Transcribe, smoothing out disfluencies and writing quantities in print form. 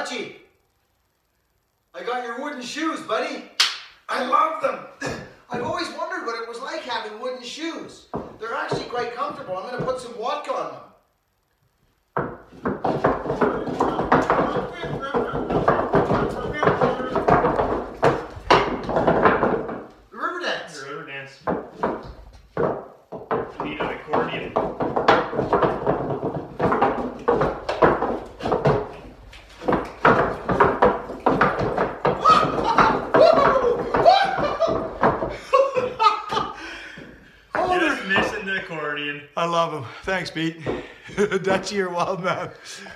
Dutchie, I got your wooden shoes, buddy. I love them. I've always wondered what it was like having wooden shoes. They're actually quite comfortable. I'm going to put some vodka on them. The river dance. The river dance. You need an accordion. You're just missing the accordion. I love him. Thanks, Pete. Dutchie, you're wild man.